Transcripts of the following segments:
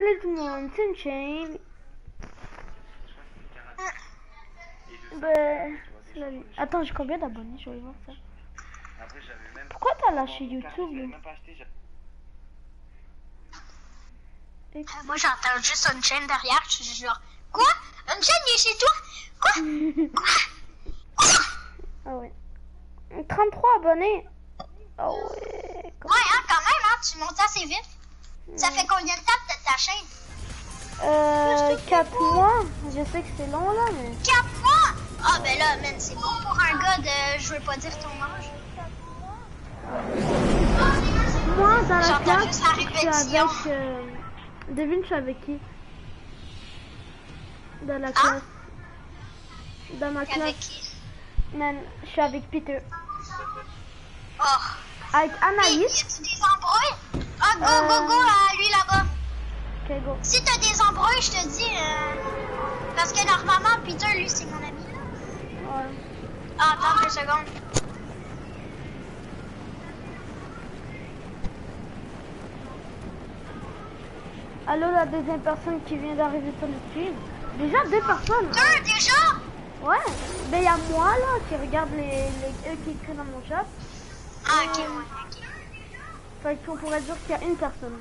Salut tout le monde, c'est une chaîne. Attends, j'ai combien d'abonnés? Je vais voir ça. Pourquoi t'as lâché YouTube? Moi j'entends juste une chaîne derrière, je suis genre quoi? Une chaîne est chez toi? Quoi? Ah ouais. 33 abonnés. Ah ouais. Ouais hein, quand même hein, tu montes assez vite. Ça fait combien de temps que ta chaîne? 4 mois. Je sais que c'est long là mais... 4 mois? Ah ben là man, c'est bon pour un gars de... je veux pas dire ton âge. Moi dans la classe, juste la je suis répétition. avec... Devine je suis avec qui? Dans la classe. Dans ma classe. Avec qui? Man, je suis avec Peter. Oh. Avec Hey, Anaïs. y a-tu des embrouilles? Ah go à lui là-bas. Ok, go. Si t'as des embrouilles, je te dis parce que normalement Peter lui c'est mon ami là. Ouais. Ah, attends 2 secondes. Allô, la deuxième personne qui vient d'arriver sur le stream. Déjà 2 personnes. 2 déjà? Ouais. Ben il y a moi là qui regarde eux qui écrivent dans mon chat. Ah ok, ouais, ok. Fait qu'on pourrait dire qu'il y a une personne.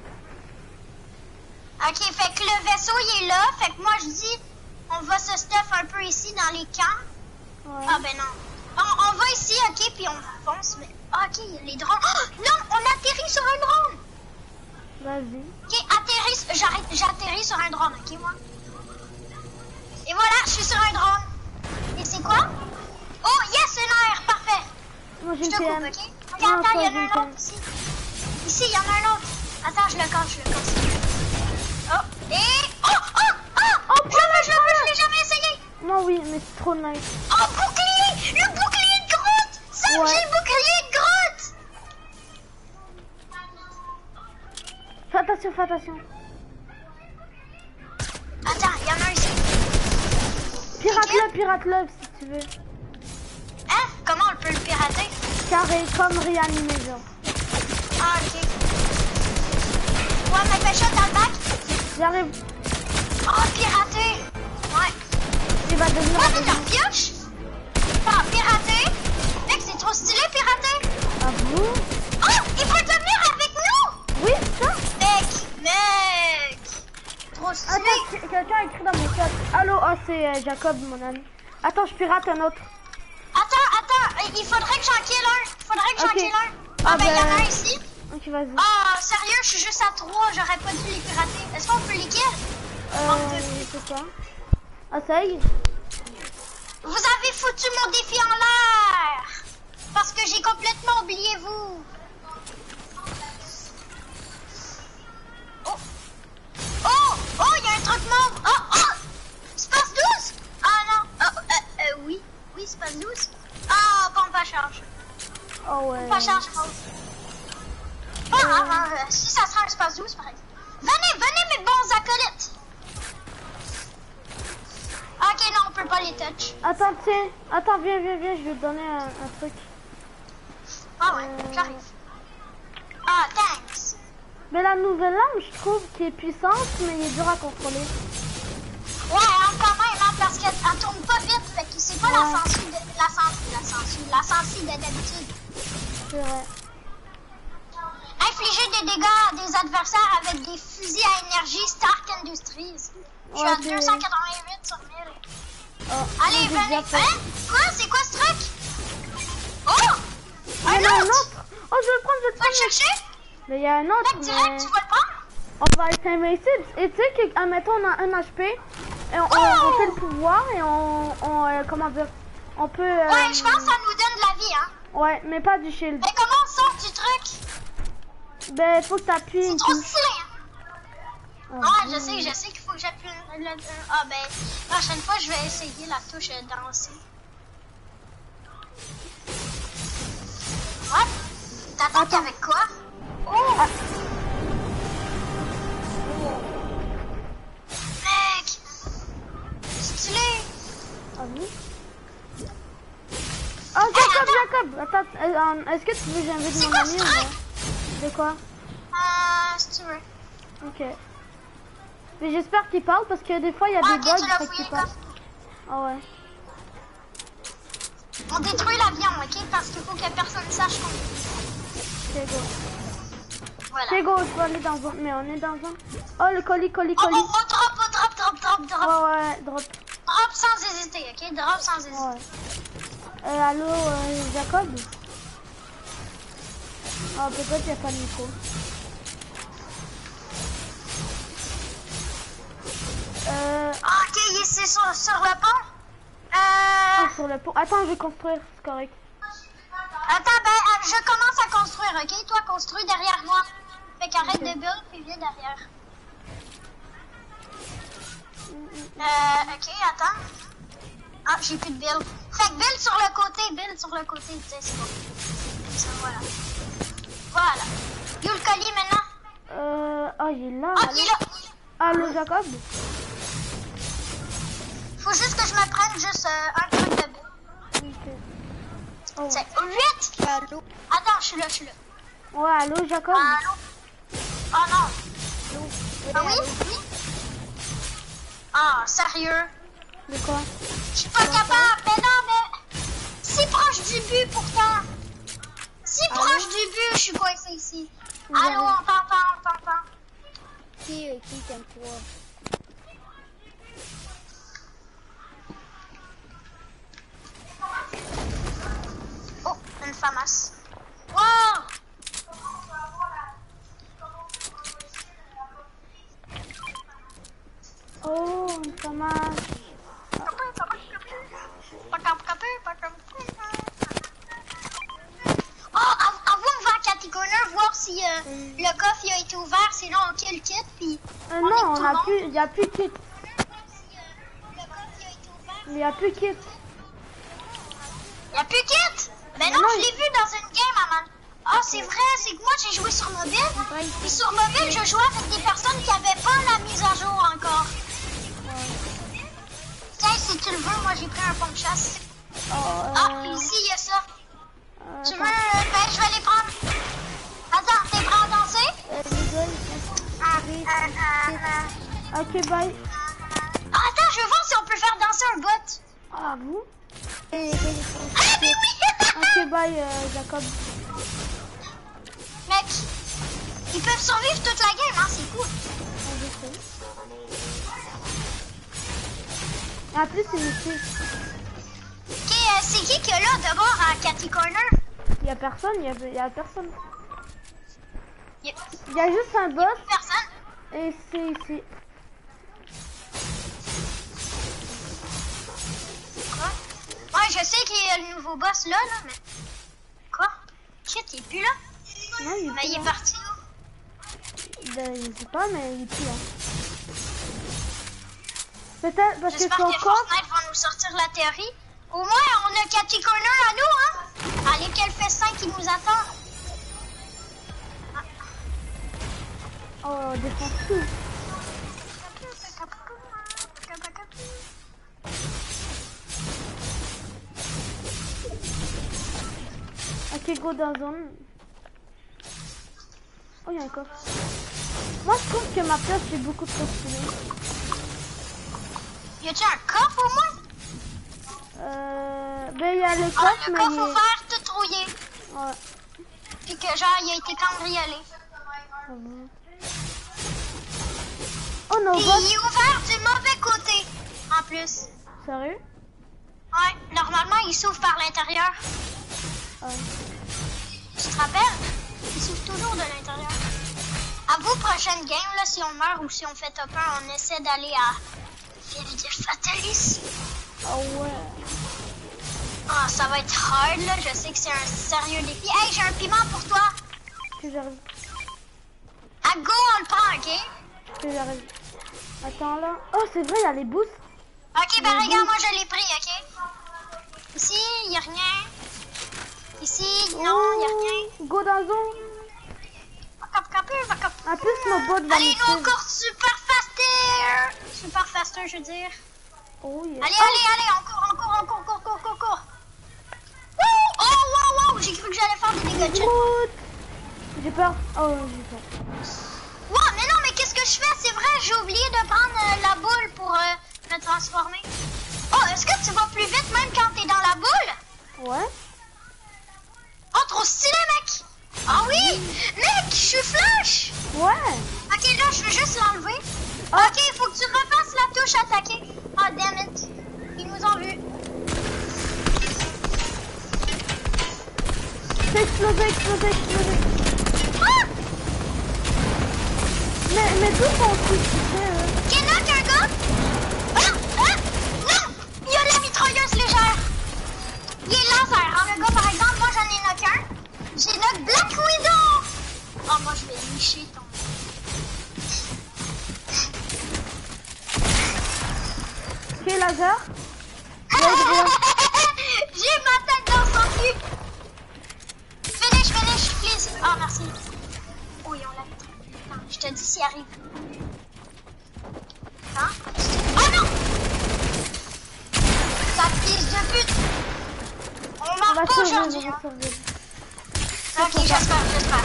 Ok, fait que le vaisseau il est là, fait que moi je dis on va se stuff un peu ici dans les camps. Ouais. Ah ben non. On va ici, ok, puis on fonce, mais... Ah, ok, les drones. Oh, non, on atterrit sur un drone. Vas-y. Ok, j'atterris sur un drone, ok, moi. Et voilà, je suis sur un drone. Et c'est quoi? Oh, yes, une air, parfait. Moi j'ai Je une te coupe, PM. ok? Regarde, Non, attends, il y en toi, a un j'ai une autre ici. Ici, il y en a un autre. Attends, je le casse. Oh, et... Oh, je l'ai jamais essayé. Moi oui, mais c'est trop nice. Oh, bouclier! Le bouclier de Groot! Sam, Ouais. j'ai le bouclier de Groot! Fais attention, fais attention. Attends, il y en a un ici. Pirate-le si tu veux. Hein? Comment on peut le pirater? Carré comme réanimé genre. Ah, ok. Ouais, mais fais shot dans le bac. J'arrive. Oh, pirater! Ouais. Il va devenir Ouais, un mais deuxième. leur pioche! Ah, pirater! Mec, c'est trop stylé, pirater! Ah bon? Oh, il peut venir avec nous! Oui, ça. Mec! Trop stylé! Attends, quelqu'un a écrit dans mon chat. Allô, oh c'est Jacob mon ami. Attends, je pirate un autre. Attends, il faudrait que j'en kill un. Ok. Ah, ben, il y en a un ici. Ok, vas-y. Ah, sérieux, je suis juste à 3, j'aurais pas dû les pirater. Est-ce qu'on peut les kill? Je sais pas. Essaye. Vous avez foutu mon défi en l'air! Parce que j'ai complètement oublié vous. Oh, il y a un truc mauve. Oh, Space 12? Ah non, oui, Space 12. Ah, pompe à charge. Oh ouais. Pompe à charge mauve. Si ça sera un Space 12, par exemple. Venez mes bons acolytes. Ok, non, on peut pas les touch. Attends, tiens. Attends, viens, je vais te donner un truc. Ah ouais, j'arrive. Ah, thanks. Mais la nouvelle arme, je trouve qu'elle est puissante, mais il est dur à contrôler. Ouais, hein, quand même, hein, parce qu'elle tourne pas vite, fait que c'est pas la sensu de d'habitude. C'est vrai. Infliger des dégâts à des adversaires avec des fusils à énergie Stark Industries. Je suis à 288 sur 1000. Oh, Allez, j'ai venez. déjà fait. Hein? Quoi? C'est quoi ce truc? Oh! Il y en a un autre? autre. Oh, je vais le prendre, Tu vas le chercher? Mais il y a un autre, Mec, direct, mais... tu vas le prendre? On va être invincible. Et tu sais que, admettons, on a un HP, et on fait le pouvoir, et comment dire, on peut... Ouais, je pense que ça nous donne de la vie, hein. Ouais, mais pas du shield. Mais comment on sort du truc? Ben, faut que t'appuies C'est une trop touche. stylé, hein. Ouais, je sais qu'il faut que j'appuie Ah ben, la prochaine fois, je vais essayer la touche danser. What? T'attaques avec quoi? Oh! Mec! Stylé! Ah oui? Oh, Jacob! Attends, est-ce que tu veux que j'invite mon ami ou pas? C'est quoi? Si tu veux. Ok. Mais j'espère qu'il parle parce que des fois il y a des bugs fait qu'il parle. Ah ouais. On détruit l'avion, ok? Parce qu'il faut que personne sache qu'on... C'est go. Voilà. C'est go, je peux aller dans un... Mais on est dans un... Oh, le colis. Oh, drop. Oh ouais, drop. Drop sans hésiter, ok? Drop sans hésiter. Ouais. Allô, Jacob? Ah, peut-être qu'il n'y a pas de micro. Ok, ici sur le pont. Ah, sur le pont. Attends, je vais construire, c'est correct. Attends, ben, je commence à construire, ok? Toi, construis derrière moi. Fait qu'arrête de build, puis viens derrière. Ok, attends. Ah, j'ai plus de build. Fait que build sur le côté, tiens, c'est bon. Ça, voilà. Voilà. Où le colis maintenant? Ah, il est là. Ah, il est là. Allô, Jacob? Faut juste que je me prenne juste un truc de build. Ok. Oh. C'est 8. Allô? Attends, je suis là. Ouais, allô, Jacob? Allô? Oh non. Ah oui? Ah, sérieux? De quoi? Je suis pas capable. Mais non, mais... Si proche du but, pourtant. Si proche du but, je suis coincé ici. Allô, on t'entend. Qui t'aime quoi? Oh, une famasse. Wow! Oh, ça marche. Oh, on va à Catty Corner voir si le coffre il a été ouvert, sinon on kill le kit, puis... Non, il n'y a plus de kit. Il n'y a plus de kit. Il n'y a plus de kit? Mais non, je l'ai vu dans une game, maman. Ah, c'est vrai, c'est que moi j'ai joué sur mobile. Et sur mobile, je jouais avec des personnes qui n'avaient pas la mise à jour encore. Tiens, si tu le veux, moi j'ai pris un pont de chasse. Ah, ici il y a ça. Tu veux? Ben, je vais les prendre. Attends, t'es prêt à danser? Ok, bye. Ah, attends, je veux voir si on peut faire danser un bot. Ah, vous? Ah, mais oui! Ok, bye, Jacob. Mec, ils peuvent survivre toute la game, hein, c'est cool. En plus, c'est ici. Ok, c'est qui est là d'abord à Catty Corner? Il n'y a personne, il y a personne. Il Il y a juste un boss personne. et c'est ici. Quoi? Ouais, je sais qu'il y a le nouveau boss là, mais... Quoi? Shit, il est plus là? Non, il est Mais plus il est là. parti où? Ben, je sais pas, mais il est plus là. Peut-être parce que J'espère son que coffre... Fortnite va nous sortir la théorie. Au moins, on a Catty Corner à nous, hein? Allez, quel festin qui nous attend? Oh, défense tout. Ok, go dans zone. Oh, il y a un coffre. Moi, je trouve que ma place, c'est beaucoup trop stylée. Y a-tu un coffre au moins? Ben, il y a le Ah, coffre, le mais... coffre ouvert, tout rouillé. Ouais. Puis que genre, il a été cambriolé. Ah bon. Oh non, Et il est ouvert du mauvais côté, en plus. Sérieux? Ouais, normalement, il s'ouvre par l'intérieur. Tu te rappelles? Il s'ouvre toujours de l'intérieur. À vous, prochaine game, là, si on meurt ou si on fait top 1, on essaie d'aller à Village Fatalis. Oh ouais. Ah, ça va être hard, là. Je sais que c'est un sérieux défi. Hey, j'ai un piment pour toi. Que j'arrive. À go, on le prend, ok? Que j'arrive. Attends là. Oh, c'est vrai, il y a les boosts. Ok, ben regarde, moi je l'ai pris, ok? Ici, il n'y a rien. Ici, non, il n'y a rien. Go dans zone. En plus, nos bots vont Allez, nous nous encore super faster. Super faster, je veux dire. Oh yeah. Allez, encore. Oh, wow, j'ai cru que j'allais faire des dégâts de shit. J'ai peur. Oh, j'ai peur. Wow, mais non, mais qu'est-ce que je fais? C'est vrai, j'ai oublié de transformer. Oh, est-ce que tu vas plus vite même quand t'es dans la boule? Ouais. Oh, trop stylé, mec! Ah oui! Mec, je suis flash! Ouais. Ok, là, je veux juste l'enlever. Ok, il faut que tu refasses la touche attaquer. Ah, damn it. Ils nous ont vus. C'est explosé. Ah! Mais tout son truc, tu sais. Ok, knock un gars. Non! Il y a la mitrailleuse légère. Il est laser. Hein, le gars, par exemple, moi, j'en ai knock un. J'ai knock Black Widow. Oh, moi, je vais licher ton... Ok, laser. J'ai ma tête dans son cul. Finish, please. Ah, merci. Oh, ils ont la vitre. Non, je te dis s'il arrive. Hein? Oh non! Ça fils de pute. On marche pas aujourd'hui. Hein. Ok, j'espère.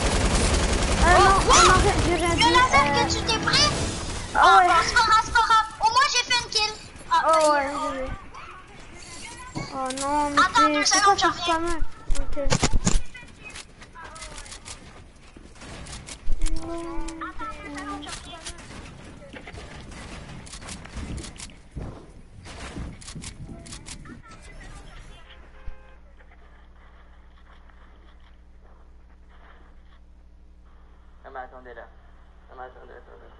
Non, j'ai rien dit. Le laser que tu t'es pris? Ah ouais. Bon, c'est pas grave. Au moins, j'ai fait une kill. Oh ouais, j'ai vu. Oh non, mais attends 2 secondes, j'en pas mal. Ok. Non mais attendez là. Attendez.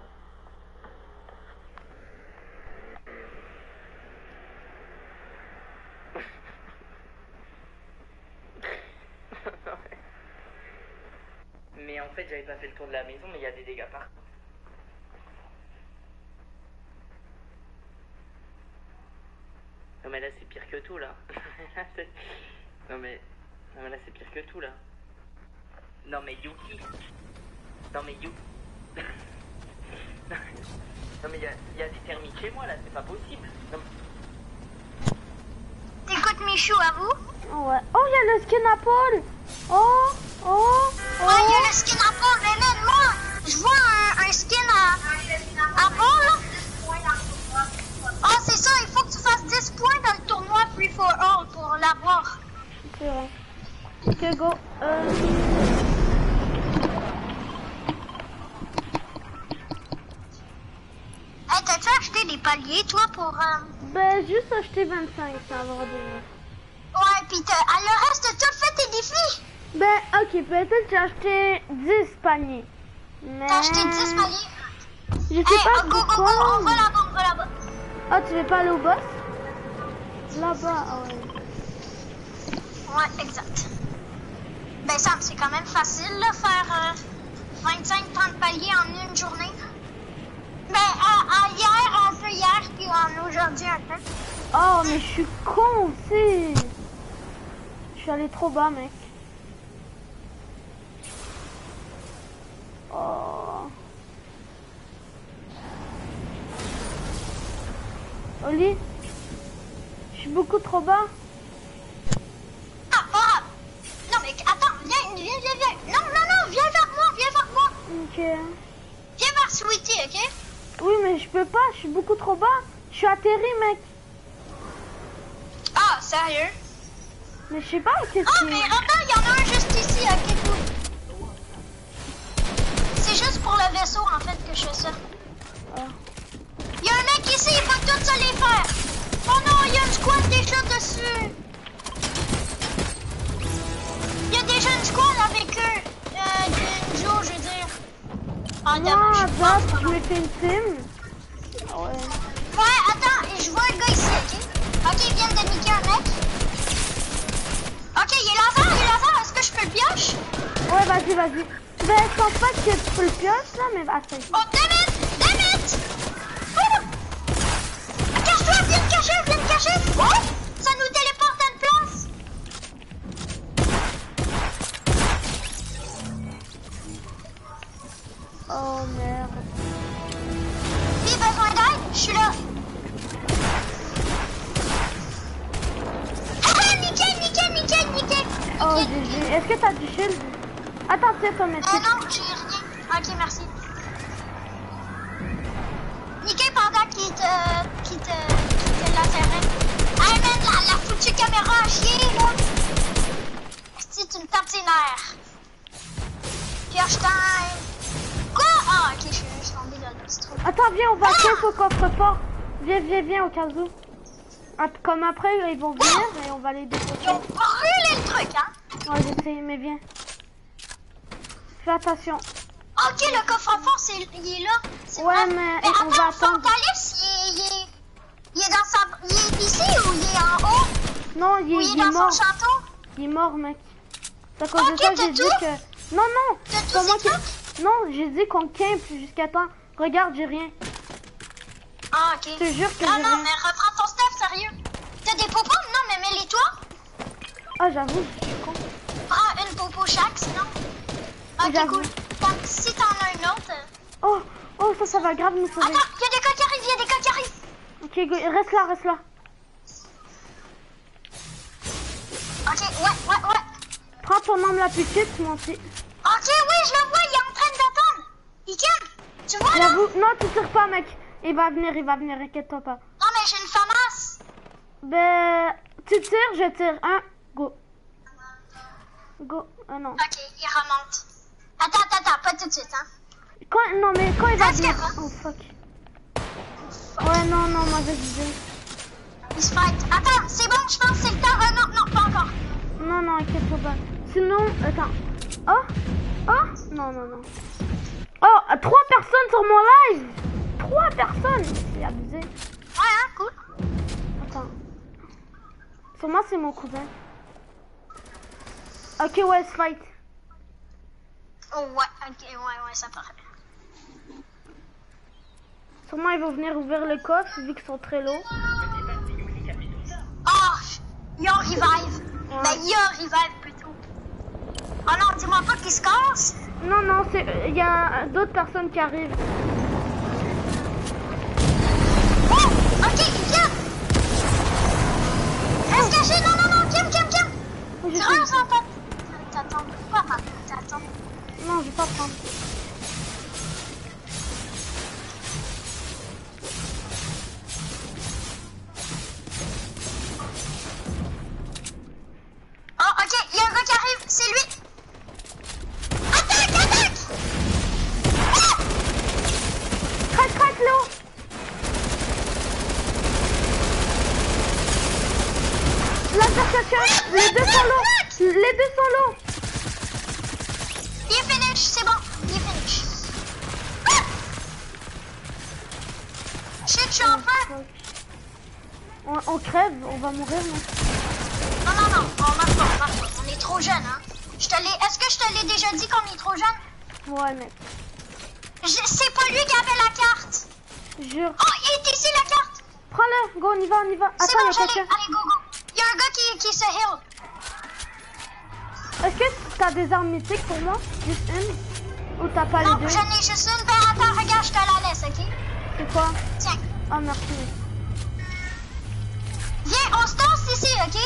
Mais en fait j'avais pas fait le tour de la maison, mais il y a des dégâts partout. Non mais là c'est pire que tout là. non mais là c'est pire que tout là. Non mais Yuki. Non mais mais il y a des termites chez moi là, c'est pas possible. Non, T'écoutes Michou à vous? Ouais. Oh, il y a le skin à Paul. Oh. Ouais, il y a le skin à Paul, mais même moi, je vois un skin à Paul là. Ah, c'est ça, il faut que tu fasses 10 points dans le tournoi Free for All pour l'avoir. C'est vrai. Ok, go. Hey, t'as-tu acheté des paliers, toi, pour... Ben, juste acheter 25, ça va avoir des... Ouais, pis le reste, t'as fait tes défis? Ben, ok, peut-être j'ai acheté 10 paniers. Mais... T'as acheté 10 paliers? Je sais pas go, pourquoi. on va là-bas, Ah, tu veux pas aller au boss? Là-bas, ah ouais. Ouais, exact. Ben, Sam, c'est quand même facile, là, faire 25-30 paliers en une journée. Ben, hier, un peu hier, puis aujourd'hui un peu. Oh, mais je suis con aussi. Je suis allé trop bas, mec. Oh. Oli, je suis beaucoup trop bas. Ah, pas grave. Non, mais attends, viens. Non, viens vers moi. Ok. Viens vers Sweetie, ok? Oui, mais je peux pas, je suis beaucoup trop bas. Je suis atterri, mec. Ah, sérieux? Mais je sais pas qu'est-ce Ah, que... mais attends, il y en a un juste ici, ok, cool. C'est juste pour le vaisseau, en fait, que je fais ça. Ah. Il y a un mec ici, il faut tout ça les faire. Oh non, il y a une squad déjà dessus. Il y a déjà une squad avec eux. Une duo, je veux dire. Ah, dommage. Attends, je mettais une team. Ouais. Ouais, attends, je vois un gars ici, ok? Ok, ils viennent de niquer un mec. Ok, il est laser, est-ce que je peux le pioche? Ouais, vas-y. Ben, je pense pas que tu peux le pioche, là, mais attends. Oh, damn it! Cache-toi, viens me cacher! Oh, ça nous téléporte à une place! Oh, merde. J'ai besoin d'aide, je suis là. Ah, nickel! Oh, GG. Est-ce que t'as du shield? Attends, tiens, ton métier. Non, j'ai rien. Ok, merci. Nickel pendant qu'il te foutu caméra à chier, là. C'est une tatinaire. Pioche time. Quoi? Ah, ok, je suis tombée dans le petit trou. Attends, viens, on va caisse au coffre-fort. Viens, au cas où. Comme après, ils vont venir et on va les déposer. Ils ont brûlé le truc, hein? Ouais, je sais, mais viens. Fais attention. Ok, le coffre-fort, il est là. C'est Ouais, vrai. mais Mais on va attends, attendre. Fantalus, il est dans sa... Il est ici ou il est en haut? Non, Ou il est il est dans mort. son château? Il est mort, mec. C'est à cause de Ok, ça, t'as j'ai dit tout? que... Non, T'as c'est tous pas moi ces qui... trucs? Non, j'ai dit qu'on campe jusqu'à temps. Regarde, j'ai rien. Ah, ok. Je te jure que Ah j'ai non, rien. mais reprends ton stuff, sérieux. T'as des popos? Non, mais mets-les toi. Ah, j'avoue, je suis con. Prends une popo chaque, sinon. Ok, J'avoue. cool. Donc, si t'en as une autre... Oh, ça va grave nous sauver. Attends, il y a des gars qui arrivent, Ok, reste là. Ok, ouais. Prends ton arme la plus petite, moi aussi. Ok, oui, je le vois, il est en train d'attendre. Iken, tu vois là? J'avoue, non, tu tires pas, mec. Il va venir, inquiète-toi pas. Non, mais j'ai une FAMAS. Ben, tu tires, je tire. Un, go. Ah non. Ok, il remonte. Attends, pas tout de suite, hein. Non, mais quand il va Est-ce venir... que- Oh, fuck. Ouais, non, mauvaise idée. Il se fight. Attends, c'est bon, je pense que c'est le temps. Non, pas encore. Non, inquiète-toi pas. Sinon, attends. Oh, non. Oh, 3 personnes sur mon live. 3 personnes. C'est abusé. Ouais, hein, cool. Attends. Sur moi, c'est mon cousin. Ok, ouais, se fight. Oh, ouais, ok, ouais, ça paraît. Sûrement, ils vont venir ouvrir le coffre vu qu'ils sont très low. Oh, yo revive. Ouais. Ben, yo revive plutôt. Oh non, dis-moi pas qu'il se casse. Non, il y a d'autres personnes qui arrivent. Oh, ok, il vient. Reste caché, non, Kim. Oh, je Tire sais. un sans tête. T'attends, pas mal, t'attends. Non, je vais pas prendre. Oh, ok, il y a un gars qui arrive, c'est lui. Attaque. Ah! Crac, l'eau. L'interception. Les deux sont low. Il est finish, c'est bon, il est finish. Ah! Shit, je suis en feu. On crève, on va mourir, mec. Non, on marche pas. On est trop jeune, hein. Est-ce que je te l'ai déjà dit qu'on est trop jeune? Ouais, mec. C'est pas lui qui avait la carte. Jure. Oh, il est ici la carte. Prends-le, go, on y va. C'est Attends, bon, il y a j'allais. quelqu'un. Allez, go. Il y a un gars qui se heal. Est-ce que t'as des armes mythiques pour moi? Juste une? Ou t'as pas Non, les deux? j'en ai juste une. Ben, attends, regarde, je te la laisse, ok? C'est quoi? Tiens. Oh, merci. Viens, on se danse ici, ok?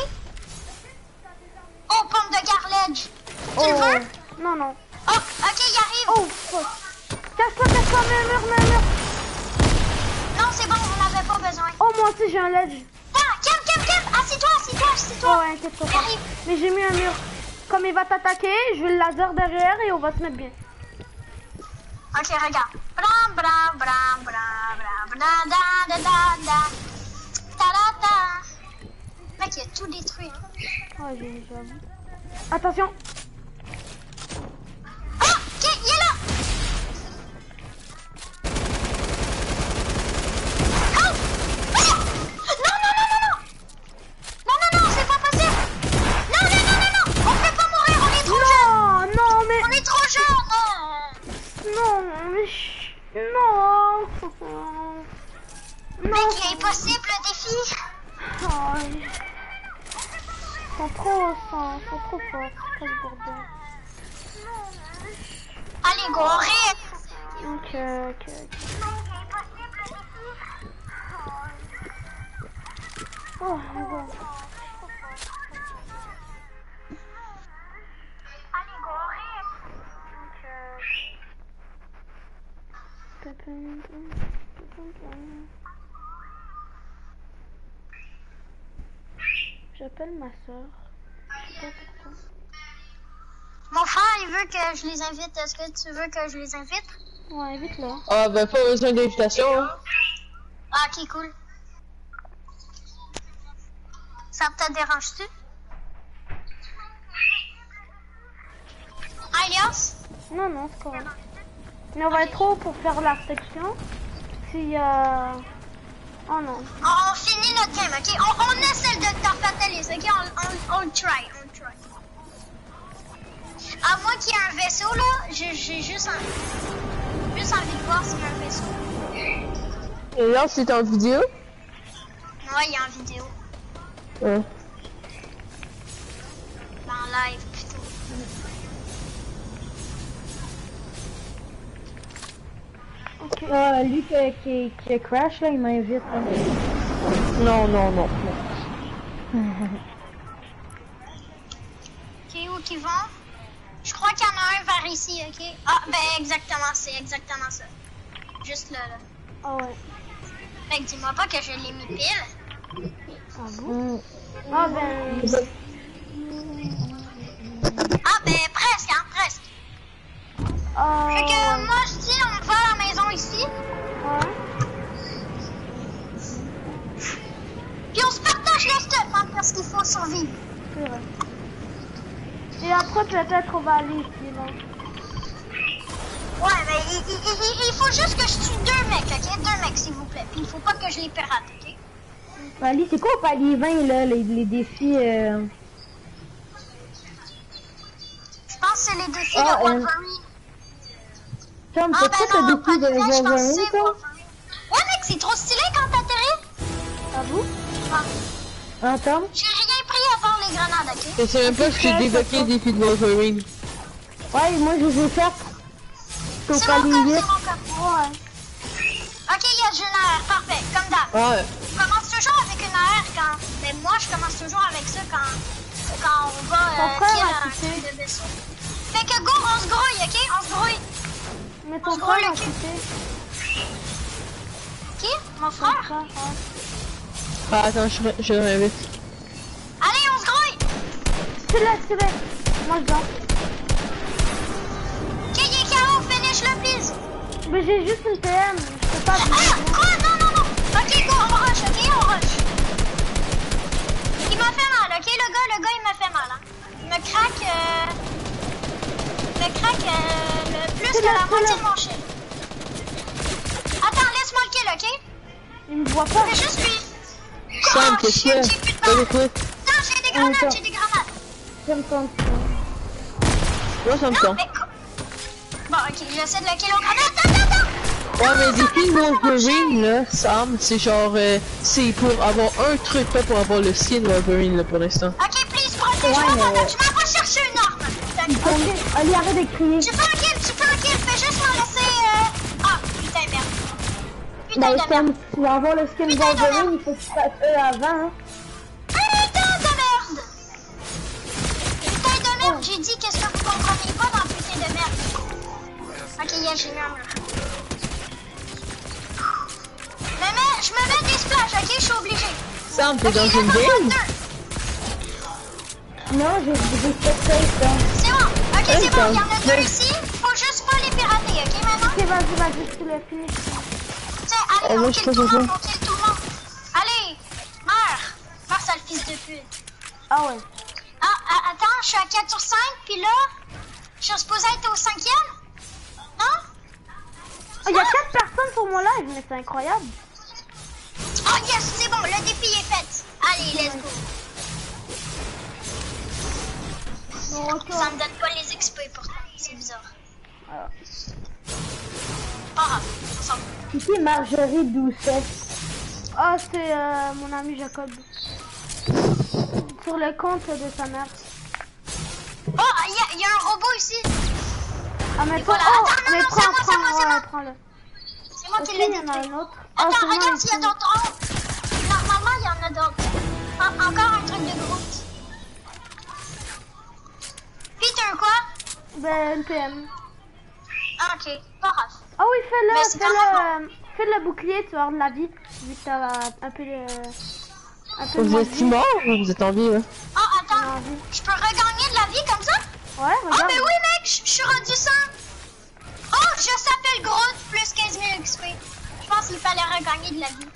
Oh, pomme de cartilage. Tu le veux? Non. Oh, ok, il arrive. Oh, fuck. Cache-toi, mets un mur. Non, c'est bon, on n'avait pas besoin. Oh, moi aussi, j'ai un ledge. Ah, Kim. Assieds-toi. Oh, ouais, inquiète-toi pas. J'arrive. Mais j'ai mis un mur. Comme il va t'attaquer, je vais le laser derrière et on va se mettre bien. Ok, regarde. Bram, ta-da-da. Mec, il a tout détruit. Hein. Ouais, j'avoue. Attention. Ah, ok, il est là. Oh! Ah! Non, c'est pas possible. Non. On peut pas mourir, on est trop jeunes. Non, mais... On est trop jeunes. Non, mais... Non. Mec, il est impossible le défi. Oh, ils sont trop forts. Quel bordel. Allez, go, on reste. Ok. Oh, bon. Allez, go, on reste. J'appelle ma soeur. Je sais pas pourquoi. Mon frère, il veut que je les invite. Est-ce que tu veux que je les invite? Ouais, invite-le. Ah, ben, pas besoin d'invitation. Hein. Ah, ok, cool. Ça te dérange-tu? Alias? Non, non, c'est correct. Mais on va être trop pour faire la section. Si oh non. On finit notre game, ok? On essaie de t'arpateler, ok? On try. À moins qu'il y ait un vaisseau, là, j'ai juste envie de voir s'il y a un vaisseau. Et là, c'est en vidéo? Ouais, il y a en vidéo. Ouais. En live, plutôt. Ok. Lui qui a crash, là, il m'invite. Hein. Non. Ok, où qu'ils vont? Je crois qu'il y en a un vers ici, ok? Ah, ben exactement, c'est exactement ça. Juste là. Ah ouais. Fait que dis-moi pas que je l'ai mis pile. Ah bon? Ah ben... Ah, ben presque, hein, presque. Fait que moi je dis, on va à la maison ici. Ouais. Puis on se partage le stuff, hein, parce qu'il faut survivre. C'est vrai. Et après peut-être on va aller ici là. Ouais, mais il faut juste que je tue 2 mecs, ok? 2 mecs, s'il vous plaît. Puis il faut pas que je les pirate, ok? Ali, c'est quoi palier 20, là, les défis Je pense que c'est les défis de Wolverine. Tom, Ah, c'est ben quoi non, le défi de pas de je pense que Wolverine, c'est toi? Wolverine. Ouais, mec, c'est trop stylé quand t'atterris. Ah vous? Ah, Hein, Tom? j'ai rien pris à part les grenades, ok? Je sais même pas si j'ai débloqué le défi de Wolverine. Ouais, moi, je les ai fait. Au C'est mon palier code, 8. c'est mon code. Ouais. Ok, yes, j'ai une AR, parfait, comme d'hab. Ouais. Je commence toujours avec une AR quand... Mais moi, je commence toujours avec ça quand on va Ton frère kill a un quitté. truc de vaisseau. Fait que go, on se grouille, ok? On se grouille. Mais On ton se grouille frère le a cul. quitté. Qui? Mon Ton frère? frère, ouais. Ah, attends, je l'invite. Allez, on se grouille! Tue-le. Moi je dors. Ok, il est KO, finish-le, please! Mais j'ai juste une PM. Je peux pas. Ah! Quoi? Non! Ok, go, on rush, ok? On rush. Il m'a fait mal, ok? Le gars, il m'a fait mal, hein? Il me craque, le plus que la moitié de mon shield. Attends, laisse-moi le kill, ok? Il me voit pas. Mais juste lui. Sam, Oh, qu'est-ce shit, que j'ai plus de t'as des balles. trucs? Non, j'ai des grenades. J'aime ton Moi, ça me Non, tente. mais... Bon, ok, j'essaie de le kill au grenade. Attends! Ouais, mais le défi de Wolverine, là, Sam, c'est genre, c'est pour avoir un truc, pas pour avoir le skin Wolverine, là, pour l'instant. Ok, please, protège-moi Ouais, pendant mais- que je m'en vais chercher une arme. Ok, Ali, arrête de crier. Tu fais un kill, fais juste m'en laisser... Ah, putain, merde. Putain Ben, de merde. Tom, tu vas avoir le skin Putain de Wolverine, merde. il faut que tu fasses eux avant, hein. Putain de merde. Putain de merde, j'ai dit qu'est-ce que vous comprenez pas dans putain de merde. Ok, yeah, j'ai mis un mur. Je me mets des splash, ok, je suis obligé. Sam, t'es Ok, dans il y en une a game? 2. Non, j'ai fait ça, Tom. C'est bon, ok, c'est bon, il y en a Ouais. 2 ici. Faut juste pas les pirater, ok, maintenant? Ok, vas-y, tu l'as fini. Tiens, allez, Oh, moi, on je kill peux tout le pas monde, Allez, meurs. Meurs, sale fils de pute. Ah ouais. Ah, attends, je suis à 4 sur 5, puis là, je suis supposée être au 5e? Non? Il y a 4 personnes sur mon live, mais c'est incroyable. Oh yes, c'est bon, le défi est fait. Allez, let's go. Bon, ok. Ça me donne pas les XP pourtant, c'est bizarre. Alors. Pas grave, on s'en fout. C'est qui Marjorie Doucet? Ah, c'est mon ami Jacob. Sur le compte de sa mère. Oh, il y a un robot ici. Ah, mais Voilà. oh, Attends, non, mais non, c'est moi, c'est moi. prends-le. C'est moi Ok, qui il l'ai y en a détruit. un autre. Attends, c'est moi regarde s'il y a ici. d'autres. Oh, normalement, il y en a d'autres. Encore un truc de Groot. Peter, quoi? Ben, une PM. Ah, ok, pas grave. Ah oui, Mais c'est quand fais le bouclier, tu vas avoir de la vie. Vu que t'as un peu de... Vous êtes mort ou vous êtes en vie, là? Oh, attends, je peux regagner de la vie comme ça? Ouais, Oh, regarde. mais oui, mec, je suis rendu 100. Oh, je s'appelle Groot, plus 15 000 XP. Je pense qu'il fallait regagner de la vie.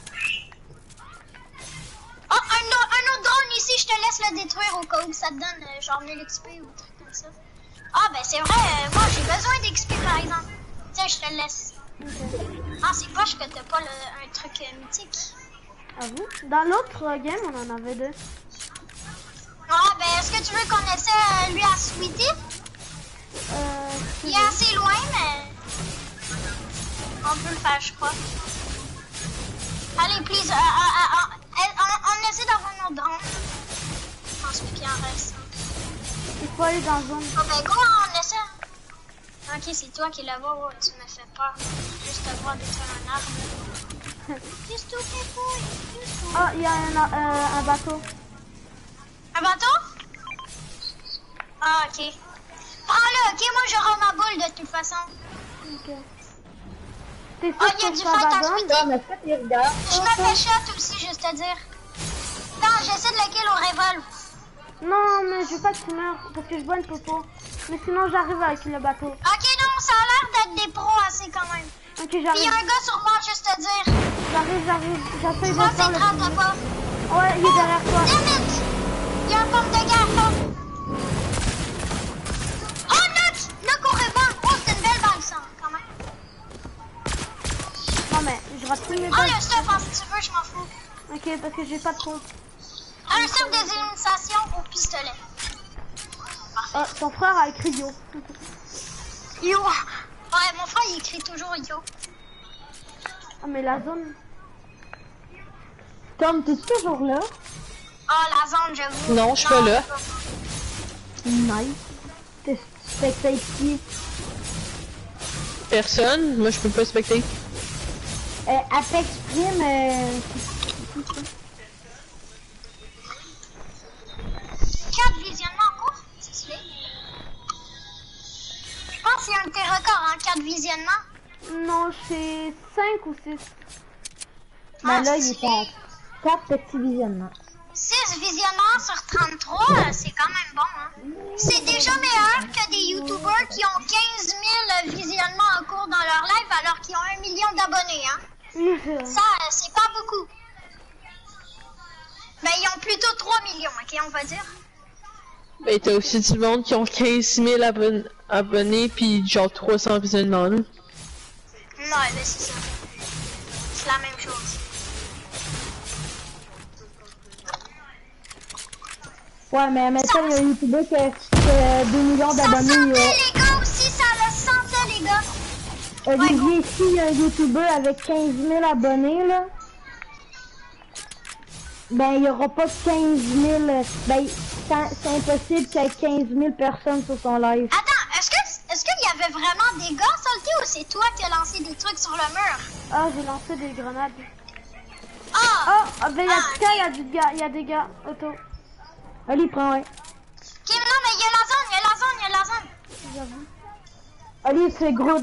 Oh, un autre drone ici, je te laisse le détruire au cas où ça te donne genre 1000 XP ou un truc comme ça. Ah, ben c'est vrai, moi j'ai besoin d'XP par exemple. Tiens, je te le laisse. Ah, c'est poche que t'as pas un truc mythique. Ah vous? Dans l'autre game, on en avait 2. Ah, ben est-ce que tu veux qu'on essaie lui à Sweetie? Il est assez loin, mais on peut le faire, je crois. Allez, please, on essaie d'avoir notre drone. Je pense qu'il en reste. Il faut aller dans zone. Oh, ben go, on essaie. Ok, c'est toi qui la vois, ouais, tu me fais peur. Juste te voir détruire un arbre. Juste tout fait fouille, juste tout. Ah, il y a un bateau. Un bateau? Ah, ok. Prends-le, ok? Moi, j'aurai ma boule de toute façon. Ok. T'es Oh, sûr il y a que du ça fight à abandonne? Sweetie. Ah, mais ça, tu regardes. Je me fais shot aussi, juste te dire. Non, j'essaie de le kill au revolve. Non, mais je veux pas que tu meurs parce que je bois une popo. Mais sinon, j'arrive avec le bateau. Ok, non, ça a l'air d'être des pros assez quand même. Ok, Puis il y a j'arrive. un gars sur moi, juste te dire. J'arrive. J'essaie de Toi, faire c'est le 30 plus vite. pas. Ouais, il est derrière toi. Damn it! Il y a un pomme de guerre, là. Oh, knock au revolve. Oh, c'est une belle balle, ça, quand même. Non, mais je rate tous mes Oh, balles. le stuff, hein, si tu veux, je m'en fous. Ok, parce que j'ai pas de compte. Un stuff des initiations au pistolet. Oh, ton frère a écrit Yo. Yo. Ouais, mon frère, il écrit toujours yo. Ah, mais la zone. Tom, t'es toujours là? Oh, la zone, j'avoue. Non, je suis pas là. Nice. T'es spectate qui? Personne, moi je peux pas specter. Apex Prime, 4 visionnements en cours, c'est celui. Je pense qu'il y a un de tes records en 4 visionnements. Non, c'est 5 ou 6. ben là, c'est il est celui. à 4 petits visionnements. 6 visionnements sur 33, c'est quand même bon, hein. C'est déjà meilleur que des youtubeurs qui ont 15 000 visionnements en cours dans leur live alors qu'ils ont 1 million d'abonnés, hein. Ça, c'est pas beaucoup. Ben, ils ont plutôt 3 millions, ok, on va dire. Mais t'as aussi du monde qui ont 15 000 abonnés pis genre 300 visionnements, là. Ouais, ben c'est ça. C'est la même chose. Ouais, mais maintenant, il y a un YouTuber qui a 2 millions Ça d'abonnés. sentait les gars aussi, ça le sentait les gars. Olivier, ici, il y a un YouTuber avec 15 000 abonnés, là. Ben, il n'y aura pas 15 000... Ben, c'est impossible qu'il y ait 15 000 personnes sur son live. Attends, est-ce qu'il y avait vraiment des gars saltés ou c'est toi qui as lancé des trucs sur le mur? Ah, j'ai lancé des grenades. Ah! Oh, ben il y a du gars, il y a des gars. Auto. Allez, prends, ouais. Ok, non, mais il y a la zone. J'avoue. Allez, c'est gros.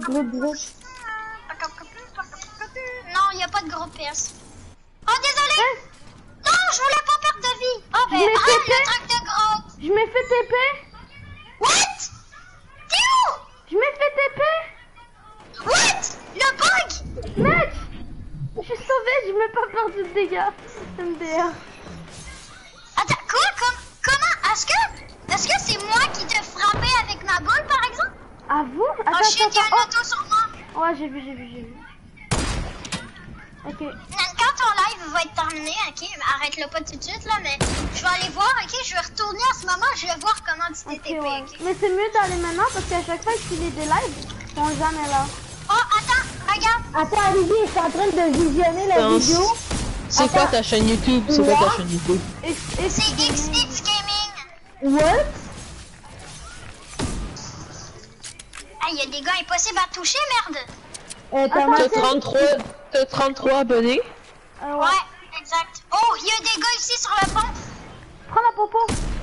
Non, il n'y a pas de gros PS. Oh, désolé! Non, je voulais pas perdre de vie. Oh, ben, Je l'ai arrête fait. le truc de gros. Je m'ai fait TP. What? T'es où? Je m'ai fait TP. What? Le bug? Mec, je suis sauvé, je m'ai pas perdu de dégâts. MDR. Attends, quoi? Comment? Est-ce que c'est moi qui te frappais avec ma boule, par exemple? À vous? Oh shit, il y a un Oh, auto sur moi. ouais, j'ai vu. Ok. Quand ton live va être terminé, ok, arrête-le pas tout de suite là, mais je vais aller voir, ok, je vais retourner à ce moment, je vais voir comment tu t'es Ok, TP, ouais. ok. Mais c'est mieux d'aller maintenant parce qu'à chaque fois qu'il est des lives, ils sont jamais là. Oh, attends, regarde, Attends, Olivier, je suis en train de visionner la Non, vidéo. C'est quoi ta chaîne YouTube? C'est quoi ta chaîne YouTube? c'est XX Gaming. What? Ah, il y a des gars impossibles à toucher, merde. T'as 33 abonnés? Ouais. Ouais, exact. Oh, il y a des gars ici sur le pont. Prends la popo.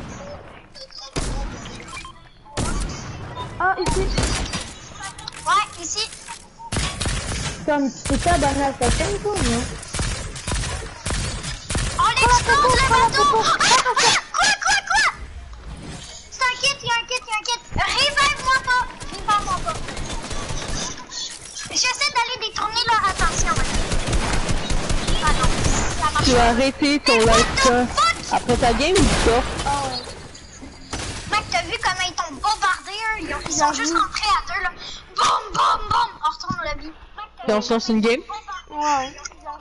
Ah, ici. Ouais, ici. Comme tu t'es pas abonné à ta chaîne, toi, non? Oh, les Explose le bateau! Quoi? C'est un kit, il y a un kit. Revive-moi pas. J'essaie d'aller détourner leur attention. Ah non, ça marche Tu pas. vas arrêter ton live après ta game ou pas? Mec, t'as vu comment ils t'ont bombardé, eux? Ils sont juste rentrés à deux, là. Boum! On retourne au lobby. Et on se lance une game? Ouais.